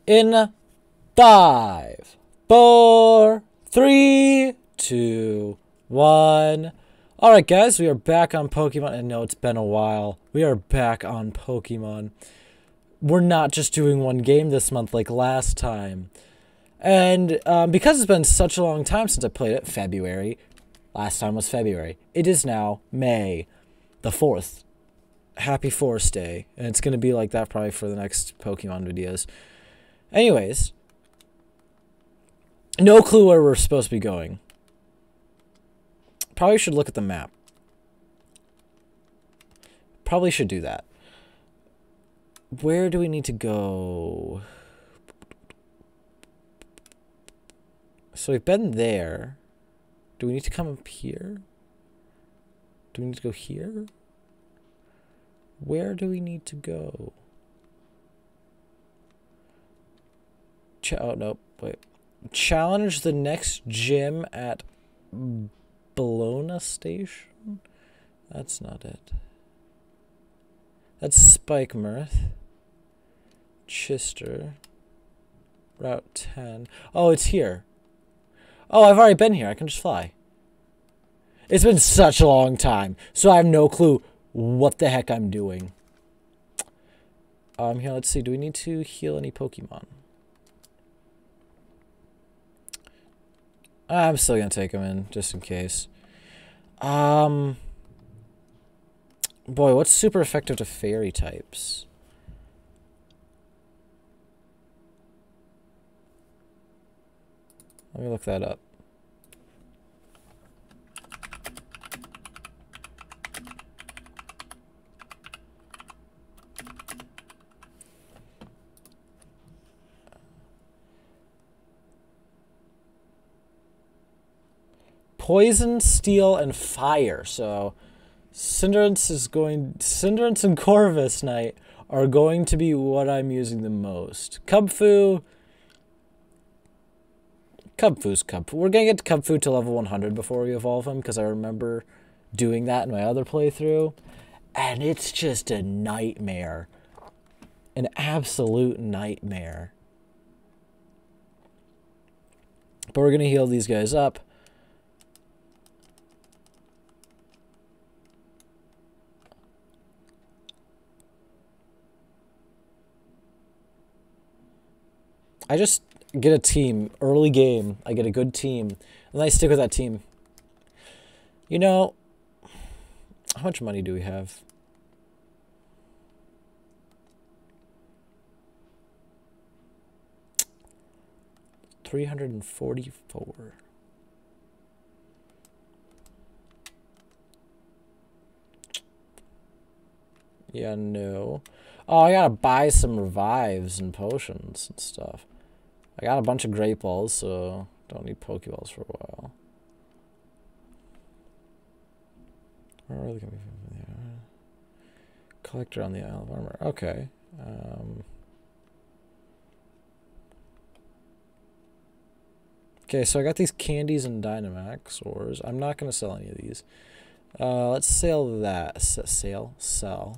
In 5, 4, 3, 2, 1. Alright guys, we are back on Pokemon. I know it's been a while. We are back on Pokemon. We're not just doing one game this month like last time. And because it's been such a long time since I played it, February. Last time was February. It is now May the 4th. Happy Forest Day. And it's going to be like that probably for the next Pokemon videos. Anyways, no clue where we're supposed to be going. Probably should look at the map. Probably should do that. Where do we need to go? So we've been there. Do we need to come up here? Do we need to go here? Where do we need to go? Oh, nope. Wait. Challenge the next gym at Bologna Station? That's not it. That's Spike Mirth. Chister. Route 10. Oh, it's here. Oh, I've already been here. I can just fly. It's been such a long time, so I have no clue what the heck I'm doing. Here, let's see. Do we need to heal any Pokemon? I'm still gonna take them in, just in case. Boy, what's super effective to fairy types? Let me look that up. Poison, Steel, and Fire. So, Cinderace and Corviknight are going to be what I'm using the most. Kubfu. We're going to get Kubfu to level 100 before we evolve him, because I remember doing that in my other playthrough. And it's just a nightmare. An absolute nightmare. But we're going to heal these guys up. I just get a team. Early game, I get a good team. And I stick with that team. You know, how much money do we have? $344. Yeah, no. Oh, I gotta buy some revives and potions and stuff. I got a bunch of Great Balls, so don't need Pokeballs for a while. Where are they coming from? Yeah. Collector on the Isle of Armor. Okay. Okay, so I got these candies and Dynamax ores. I'm not going to sell any of these. Let's sell that. Sell.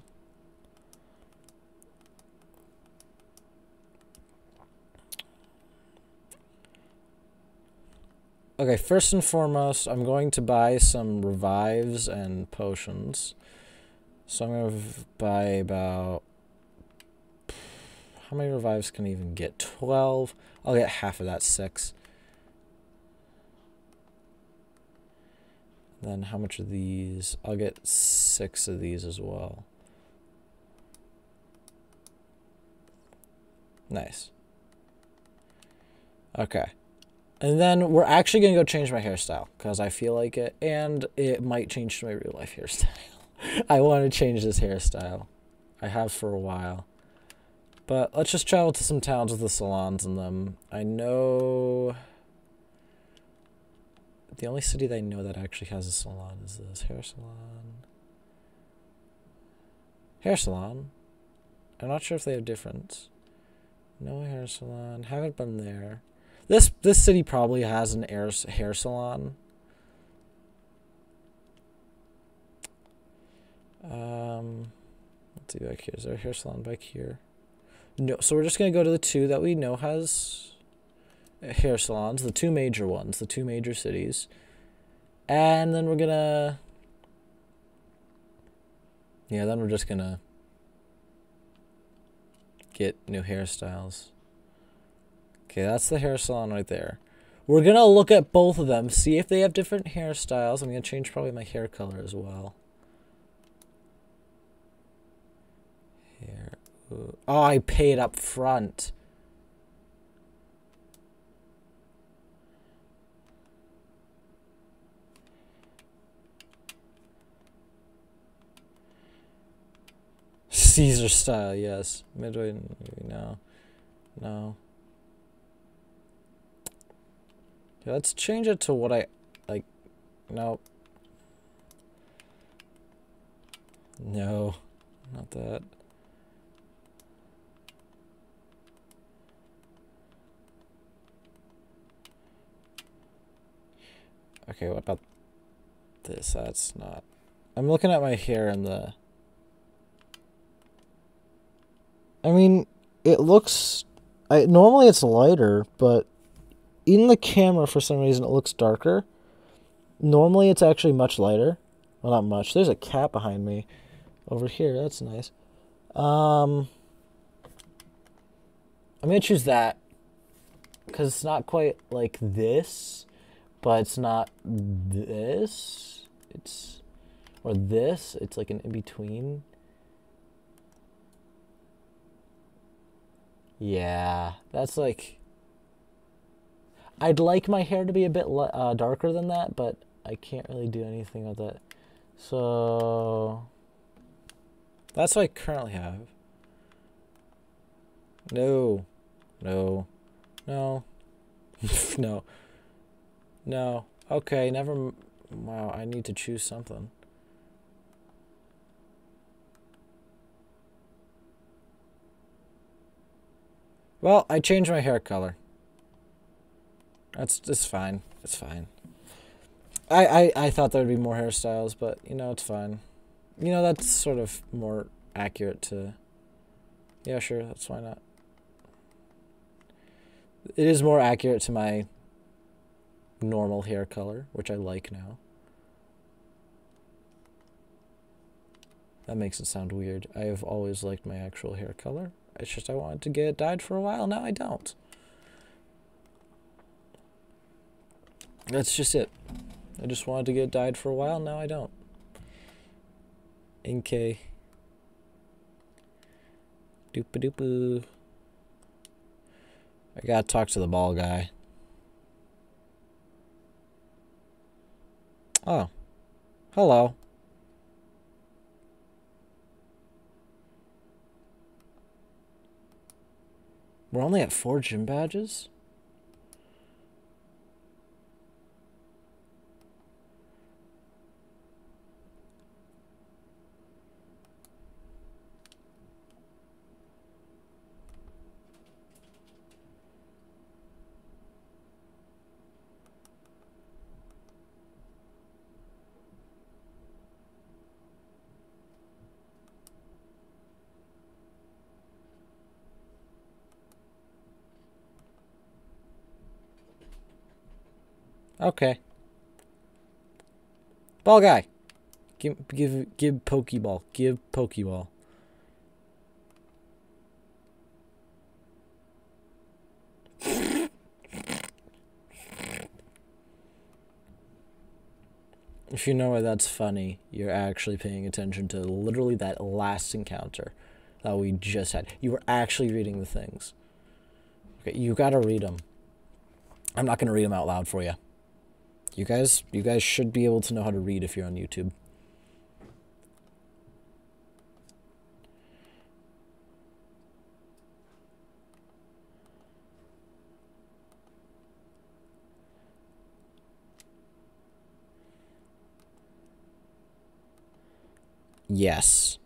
Okay, first and foremost, I'm going to buy some revives and potions. So I'm going to buy about... How many revives can I even get? 12. I'll get half of that, 6. Then how much of these? I'll get 6 of these as well. Nice. Okay. And then we're actually going to go change my hairstyle because I feel like it. And it might change to my real life hairstyle. I want to change this hairstyle. I have for a while. But let's just travel to some towns with the salons in them. I know... The only city that I know that actually has a salon is this. Hair salon. Hair salon. I'm not sure if they have difference. No hair salon. Haven't been there. This city probably has an hair salon. Let's see back here. Is there a hair salon back here? No, so we're just gonna go to the two that we know has hair salons, the two major ones, the two major cities. And then we're gonna... Yeah, then we're just gonna get new hairstyles. Okay, that's the hair salon right there. We're gonna look at both of them, see if they have different hairstyles. I'm gonna change probably my hair color as well. Hair. Ooh. Oh, I paid up front. Caesar style, yes. Midway, no. No. Okay, let's change it to what I like. No. No. Not that. Okay, what about this? That's not... I'm looking at my hair in the... I mean, it looks... normally it's lighter, but in the camera, for some reason, it looks darker. Normally it's actually much lighter. Well, not much. There's a cat behind me over here. That's nice. I'm going to choose that because it's not quite like this, but it's not this. It's... or this. It's like an in-between. Yeah, that's like... I'd like my hair to be a bit darker than that, but I can't really do anything with it. So... that's what I currently have. No. No. No. No. No. Okay, never... Wow, I need to choose something. Well, I changed my hair color. It's fine. It's fine. I thought there would be more hairstyles, but, you know, it's fine. You know, that's sort of more accurate to... Yeah, sure, that's why not. It is more accurate to my normal hair color, which I like now. That makes it sound weird. I have always liked my actual hair color. It's just I wanted to get it dyed for a while. Now I don't. That's just it. I just wanted to get it dyed for a while. Now I don't. NK. Doop-a-doop-a. I gotta talk to the ball guy. Oh. Hello. We're only at 4 gym badges? Okay. Ball guy. Give Pokeball. Give Pokeball. If you know why that's funny, you're actually paying attention to literally that last encounter that we just had. You were actually reading the things. Okay, you gotta read them. I'm not gonna read them out loud for you. You guys should be able to know how to read if you're on YouTube. Yes.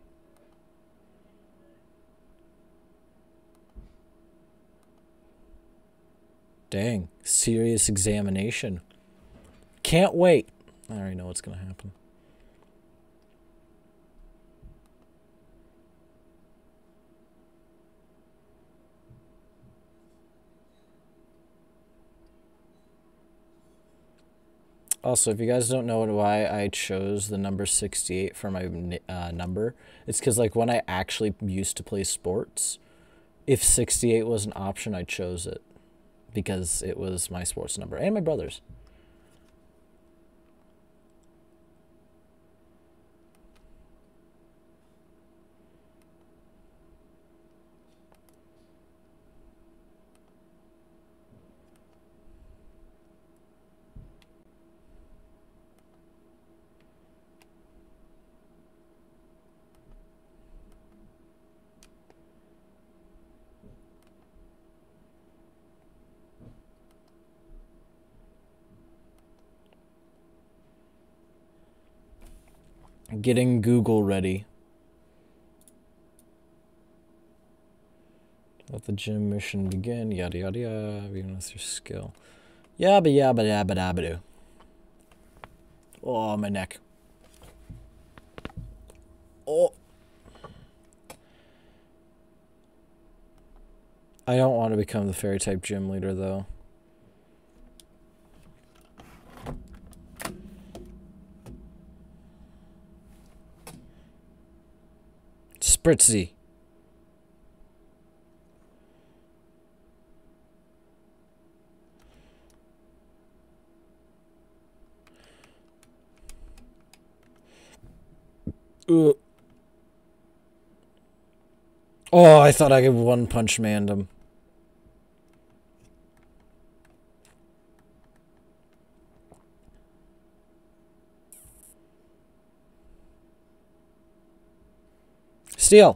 Dang, serious examination. Can't wait. I already know what's gonna happen. Also, if you guys don't know why I chose the number 68 for my number, it's because, like, when I actually used to play sports, if 68 was an option, I chose it because it was my sports number and my brother's. Getting Google ready. Let the gym mission begin. Yada yada yada. Even with your skill. Yabba yabba yabba dabba doo. Oh, my neck. Oh. I don't want to become the fairy type gym leader though. Spritzy. Oh, I thought I could One Punch Man him. Steel.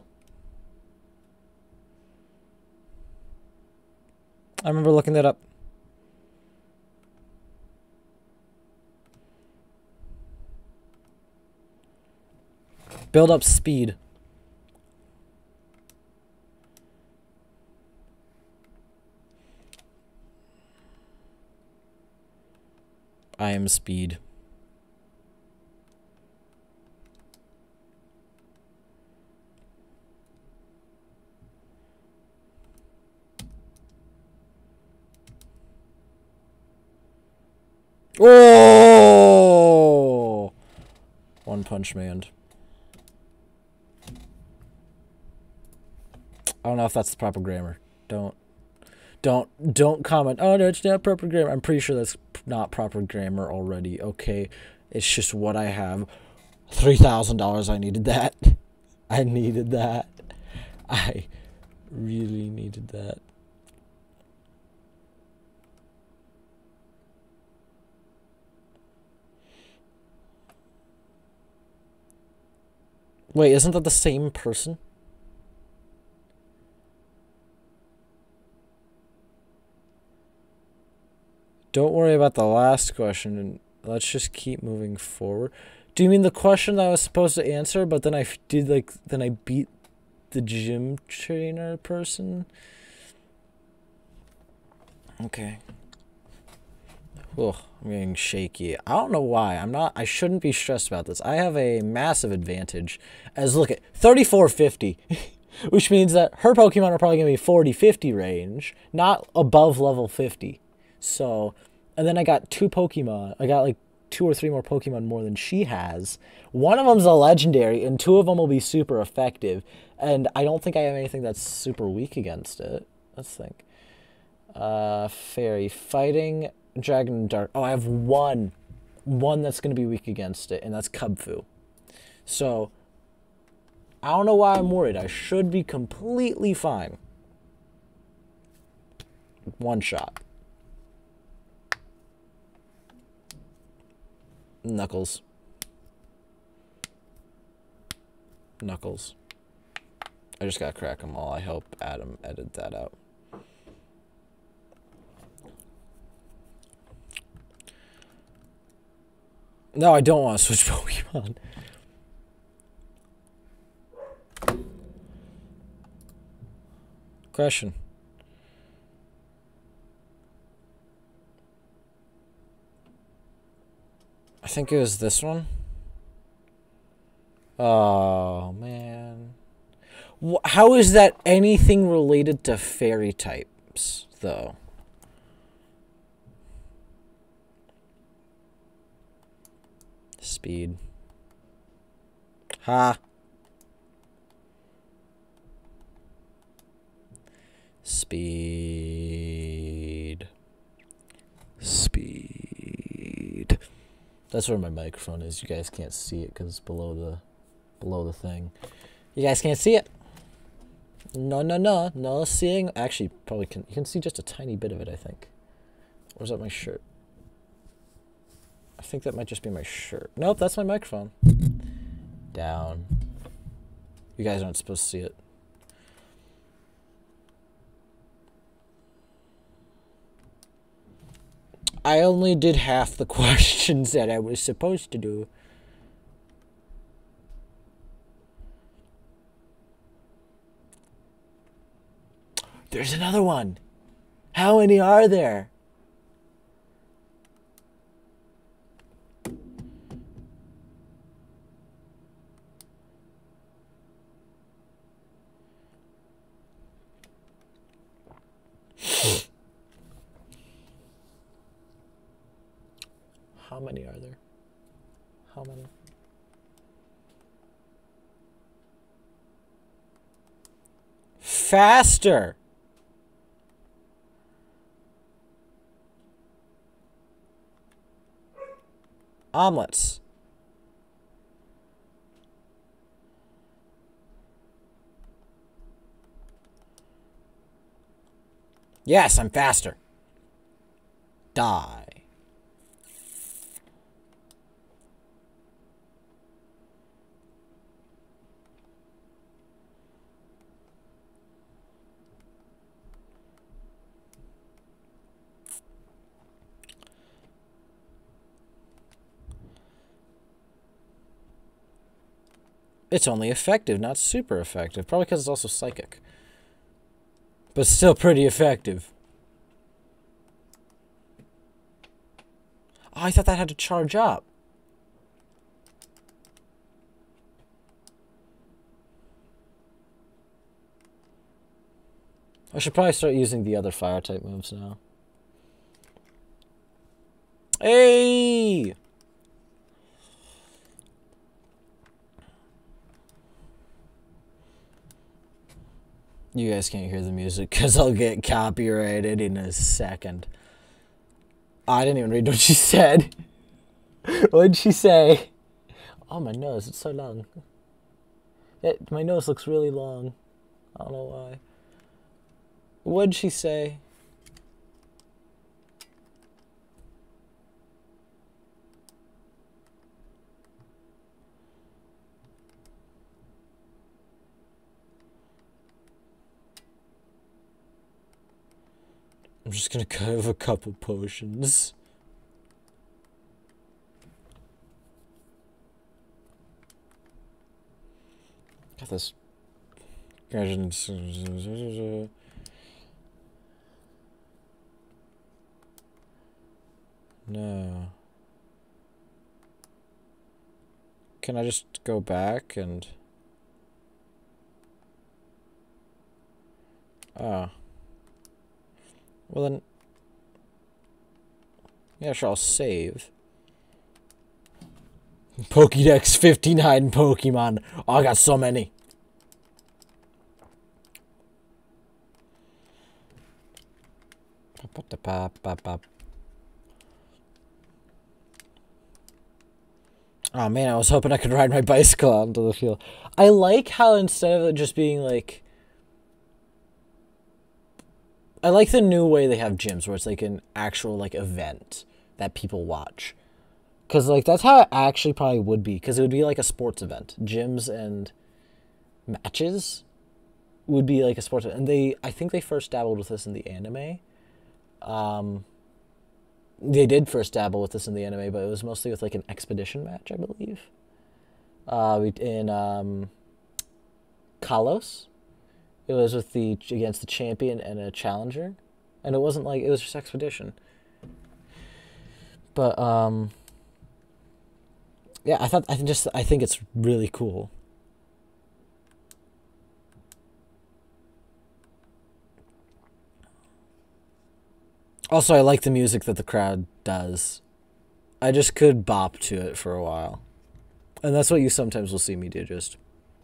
I remember looking that up. Build up speed. I am speed. Oh! One Punch Man. I don't know if that's the proper grammar. Don't comment. Oh, no, it's not proper grammar. I'm pretty sure that's not proper grammar already. Okay, it's just what I have. $3,000. I needed that. I needed that. I really needed that. Wait, isn't that the same person? Don't worry about the last question, and let's just keep moving forward. Do you mean the question that I was supposed to answer, but then then I beat the gym trainer person? Okay. Ugh, I'm getting shaky. I don't know why. I shouldn't be stressed about this. I have a massive advantage. As look at 3450, which means that her Pokemon are probably going to be 40-50 range, not above level 50. So, and then I got 2 Pokemon. I got like 2 or 3 more Pokemon more than she has. One of them's a legendary, and 2 of them will be super effective. And I don't think I have anything that's super weak against it. Let's think. Fairy fighting. Dragon Dart. Oh, I have one that's going to be weak against it, and that's Kubfu. So, I don't know why I'm worried. I should be completely fine. One shot. Knuckles. Knuckles. I just gotta crack them all. I hope Adam edited that out. No, I don't want to switch Pokemon. Question. I think it was this one. Oh, man. How is that anything related to fairy types, though? Speed. Ha. Speed. Speed. That's where my microphone is. You guys can't see it because it's below the thing. You guys can't see it. No seeing. Actually, probably can. You can see just a tiny bit of it, I think. Or is that my shirt? I think that might just be my shirt. Nope, that's my microphone. Down. You guys aren't supposed to see it. I only did half the questions that I was supposed to do. There's another one. How many are there? How many are there? How many? Faster! Omelets. Yes, I'm faster. Die. It's only effective, not super effective. Probably because it's also psychic. But still pretty effective. Oh, I thought that had to charge up. I should probably start using the other fire type moves now. Hey! You guys can't hear the music because I'll get copyrighted in a second. Oh, I didn't even read what she said. What did she say? Oh, my nose, it's so long. My nose looks really long. I don't know why. What did she say? I'm just gonna have a couple potions. Got this. No. Can I just go back and... Ah. Well then... Yeah, sure, I'll save. Pokédex 59 Pokemon. Oh, I got so many. Oh man, I was hoping I could ride my bicycle out into the field. I like how instead of it just being like... I like the new way they have gyms where it's like an actual like event that people watch. Because like that's how it actually probably would be. Because it would be like a sports event. Gyms and matches would be like a sports event. And I think they first dabbled with this in the anime. They did first dabble with this in the anime, but it was mostly with like an expedition match, I believe. In Kalos. It was with against the champion and a challenger, and it wasn't like it was just expedition. But yeah, I think it's really cool. Also, I like the music that the crowd does. I just could bop to it for a while. And that's what you sometimes will see me do, just.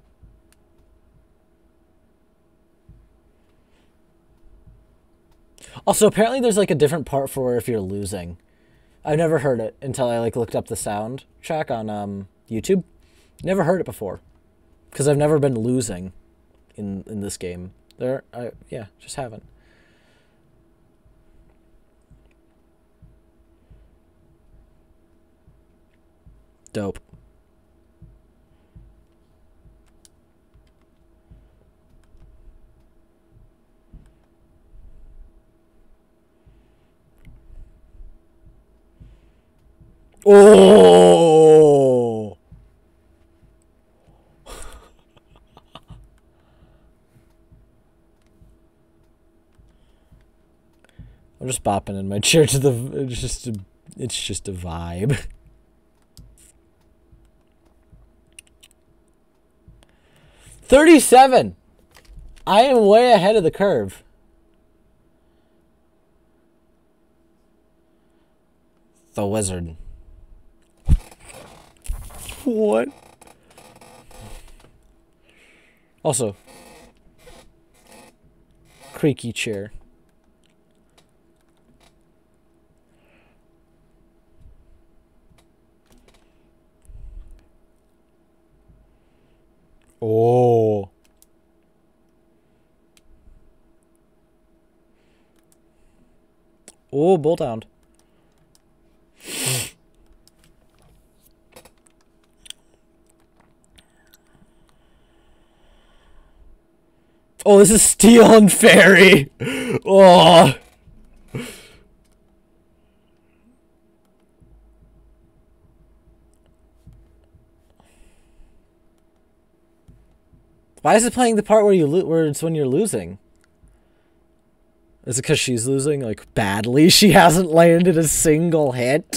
Also, apparently there's like a different part for if you're losing. I've never heard it until I like looked up the sound track on YouTube. Never heard it before. Because I've never been losing in this game. Yeah, just haven't. Dope. Oh! I'm just bopping in my chair to the. It's just a vibe. 37. I am way ahead of the curve. The wizard. What? Also, creaky chair. Oh. Oh, bolt hound. Oh, this is steel and fairy. Oh. Why is it playing the part where where it's when you're losing? Is it because she's losing like badly? She hasn't landed a single hit.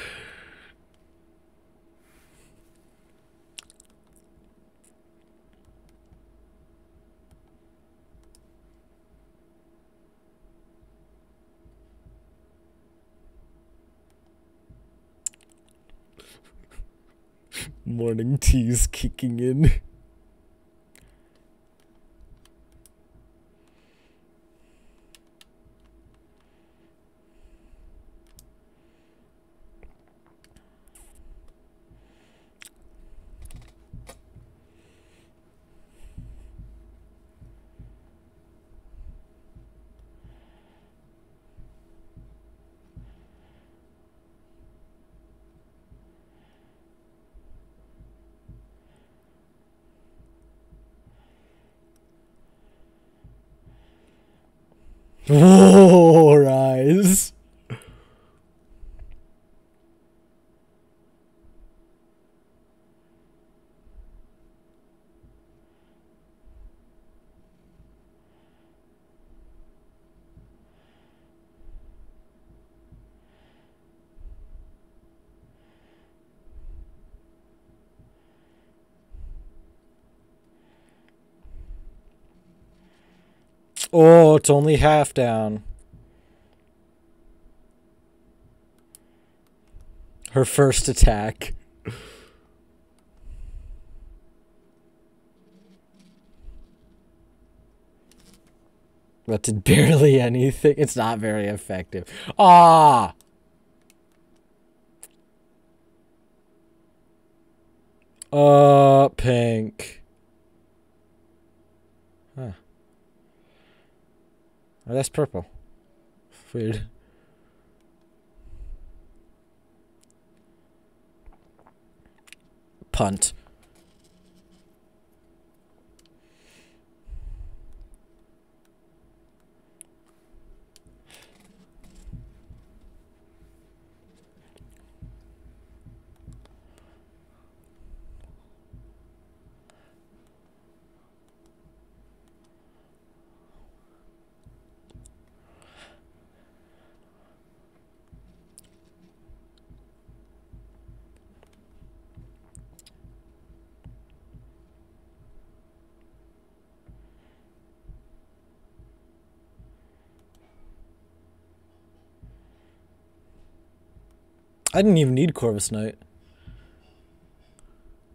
Morning tea's kicking in. Oh, rise. Oh, it's only half down. Her first attack. That did barely anything. It's not very effective. Ah! Pink. Huh. Oh, that's purple. Weird. Punt. I didn't even need Corvus Knight.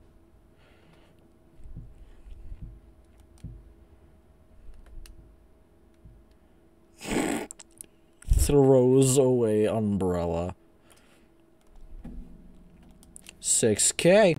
throws away umbrella. 6K.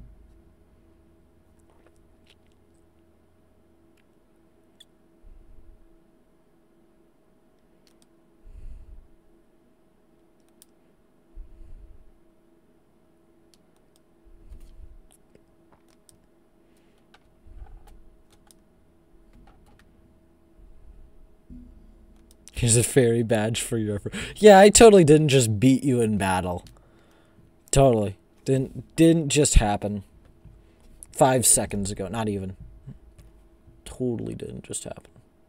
Here's a fairy badge for your effort. Yeah, I totally didn't just beat you in battle. Totally. Didn't just happen. 5 seconds ago. Not even. Totally didn't just happen.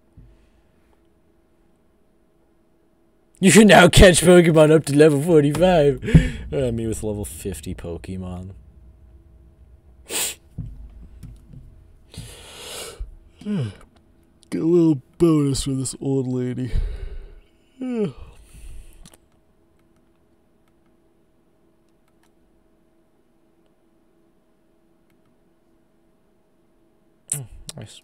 You can now catch Pokemon up to level 45. Me with level 50 Pokemon. Get a little bonus for this old lady. Nice.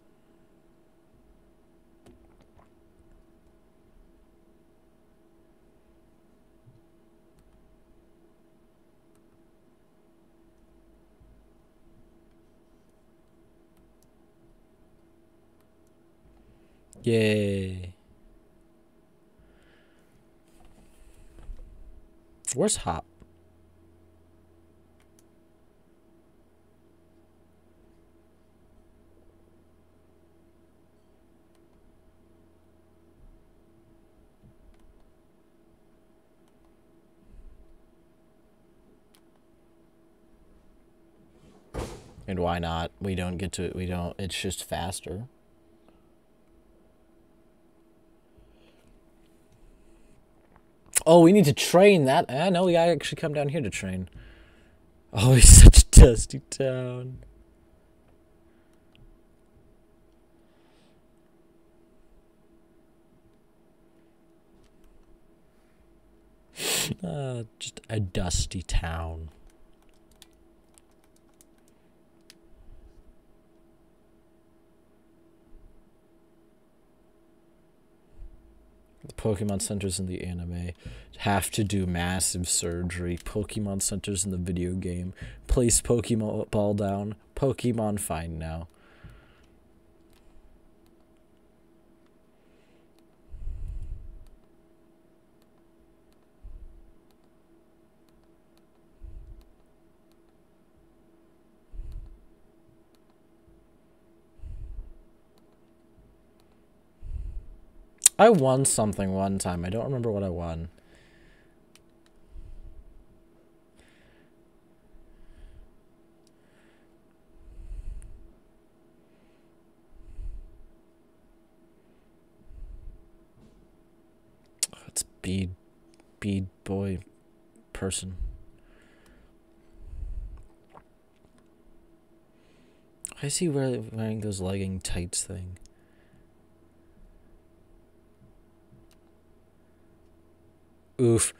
Yay. Where's Hop? And why not? We don't, it's just faster. Oh, we need to train that. No, we gotta actually come down here to train. Oh, he's such a dusty town. Just a dusty town. The Pokemon centers in the anime have to do massive surgery. Pokemon centers in the video game. Place Pokemon ball down. Pokemon fine now. I won something one time. I don't remember what I won. Oh, it's bead boy person. Why is he wearing those legging tights thing? Oof.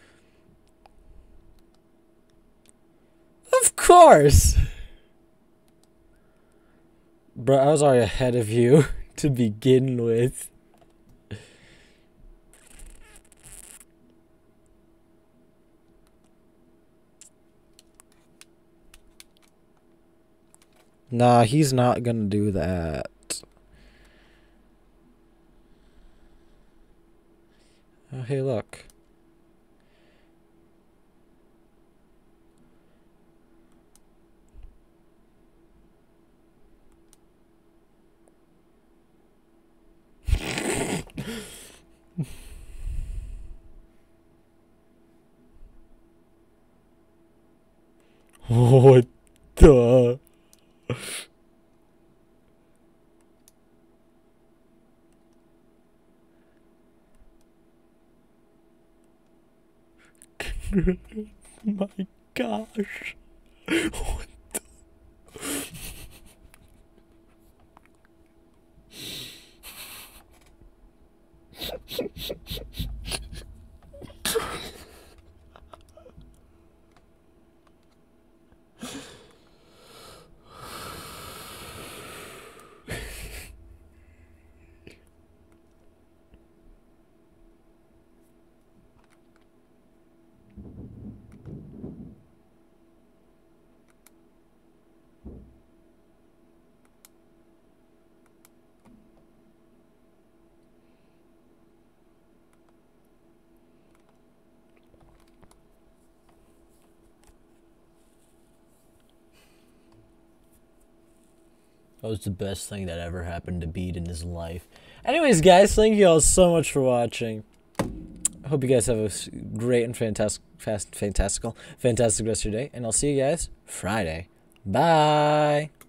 Of course! Bro, I was already ahead of you to begin with. Nah, he's not gonna do that. Oh, hey, look. What the? My gosh. What the? That was the best thing that ever happened to Bede in his life. Anyways, guys, thank you all so much for watching. I hope you guys have a great and fantastic rest of your day. And I'll see you guys Friday. Bye.